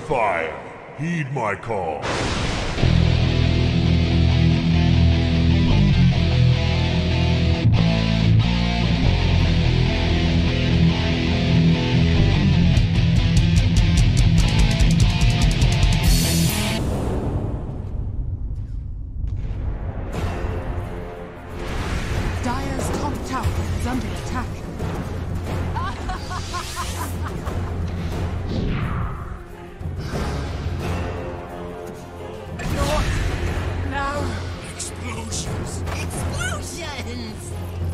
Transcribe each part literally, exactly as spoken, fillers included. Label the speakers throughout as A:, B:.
A: fire. Heed my call.
B: Dire's top tower is under attack. No!
C: Explosions! Explosions!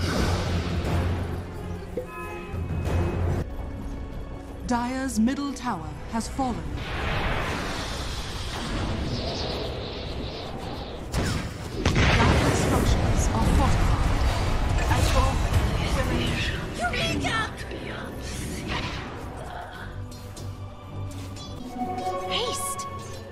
B: Dire's middle tower has fallen. Dire's structures are fortified.
C: Eureka! Haste!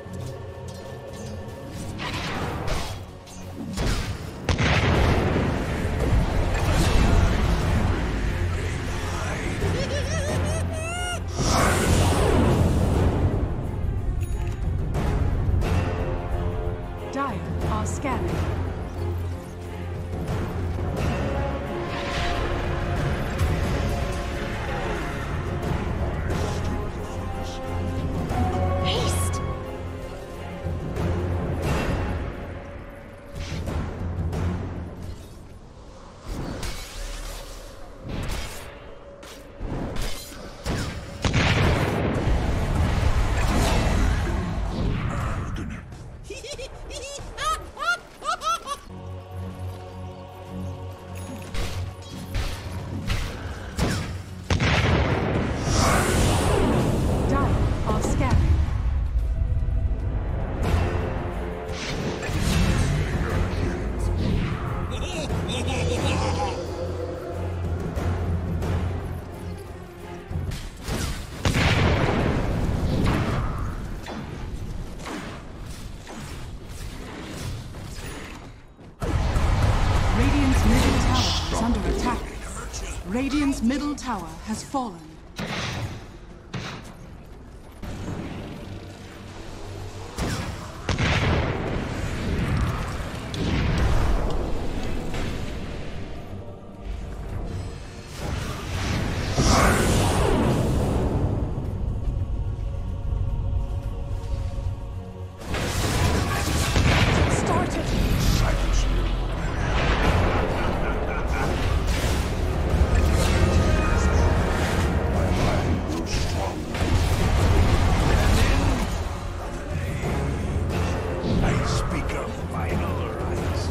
B: Dire are scanning.
C: Haste!
B: Dire are scanning. Radiant's middle tower is under attack. Radiant's middle tower has fallen. Started.
A: I speak of final rights.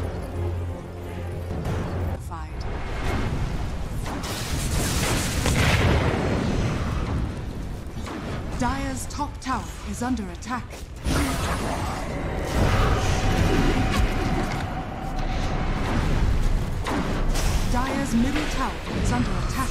B: Fight. Dire's top tower is under attack. Dire's middle tower is under attack.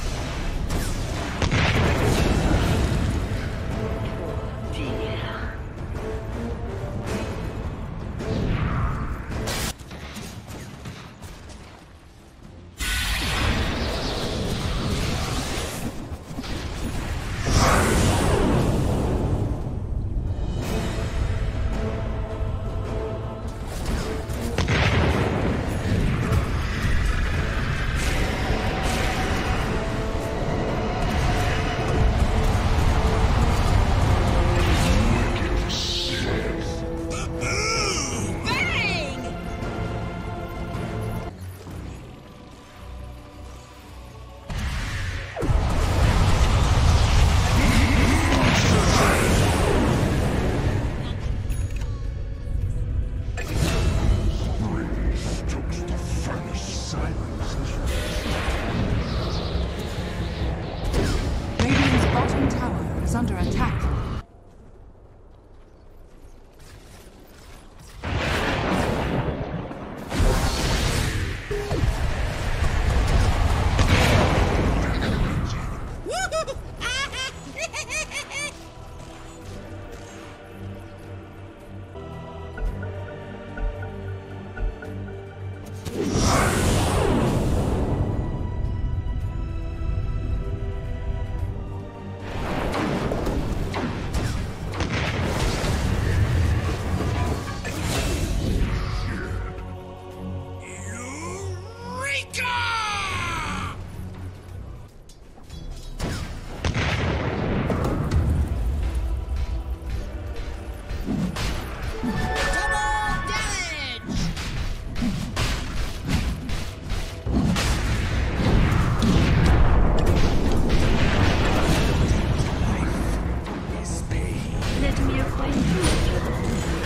D: me acquainted.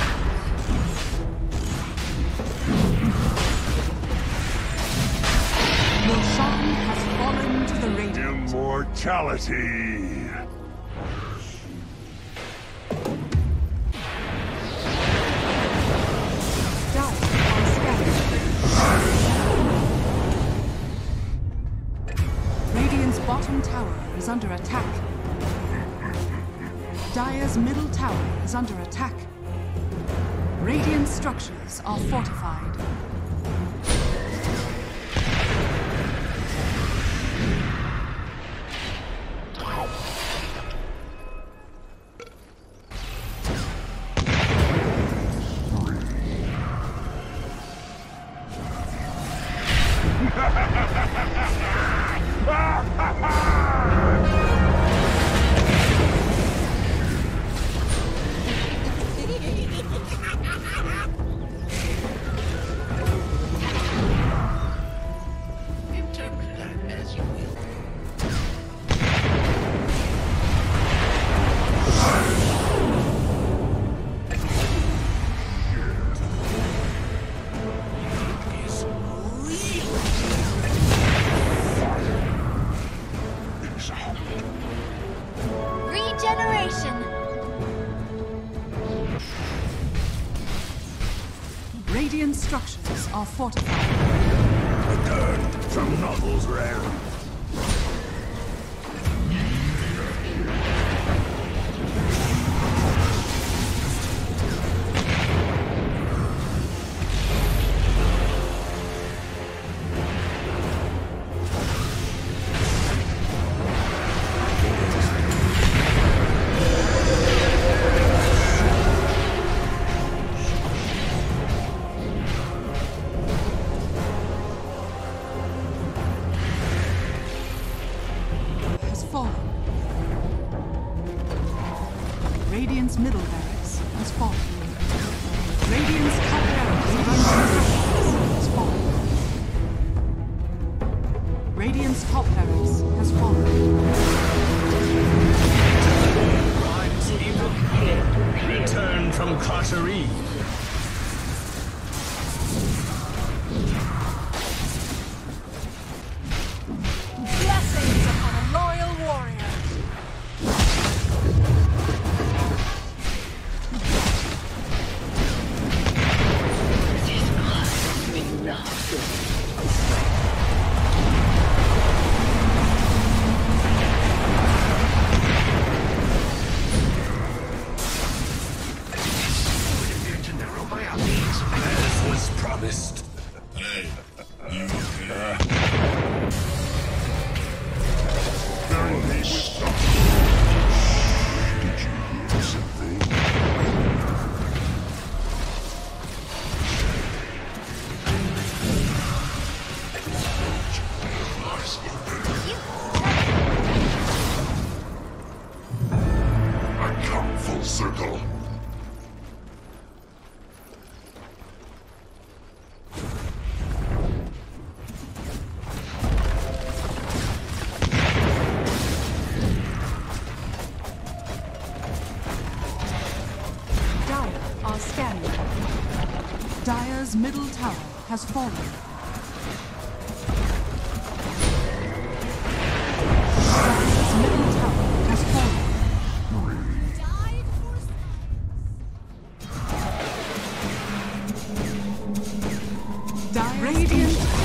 B: Roshan has fallen to the Radiant.
A: Immortality!
B: Dire are scanning. Radiant's bottom tower is under attack. Dire's middle tower is under attack. Radiant structures are fortified.
C: Interpret that as you will. Is real. Regeneration.
B: Radiant structures are fortified.
A: Return from Nuzzle's realm.
B: Has fallen. Radiant's middle barracks has fallen. Radiant's top barracks has fallen. Radiant's top barracks has fallen.
E: Return from Carterie.
B: Blessings upon a loyal warrior.
E: As was promised.
A: Hey, you okay? Bury me with something. Did you hear something? Eyes open. I come full circle.
B: Dire are scanning. Dire's middle tower has fallen. Dire's middle tower has fallen. Dire Radiant